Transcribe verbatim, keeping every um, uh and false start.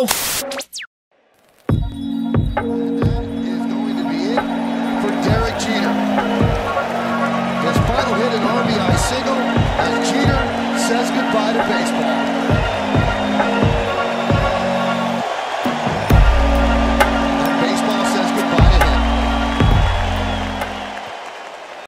go. His final hit, an R B I single, as Jeter says goodbye to baseball.